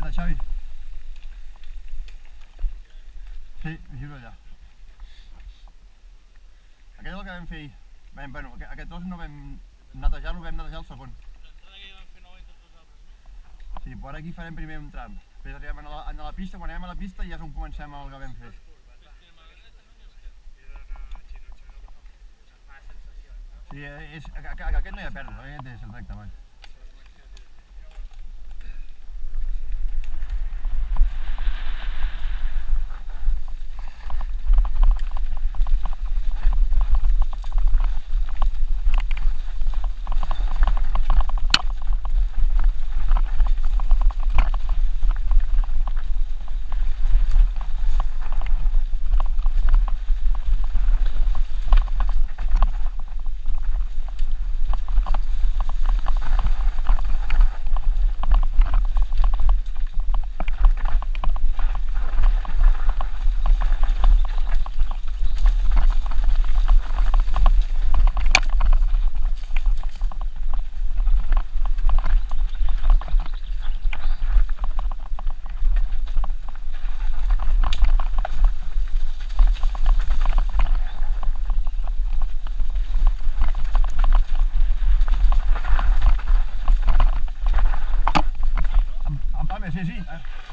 Vale, Xavi. Sí, giro allà. Aquell el que vam fer ahir. Bueno, aquest tros no vam netejar-lo, vam netejar el segon. L'entrada que ja vam fer nova entre tots els altres, no? Sí, però ara aquí farem primer un tram. Després arribem a la pista, quan anem a la pista ja és on comencem el que vam fer. Sí, aquest no hi ha pèrdua, aquest és el recte, va. Sí, sí.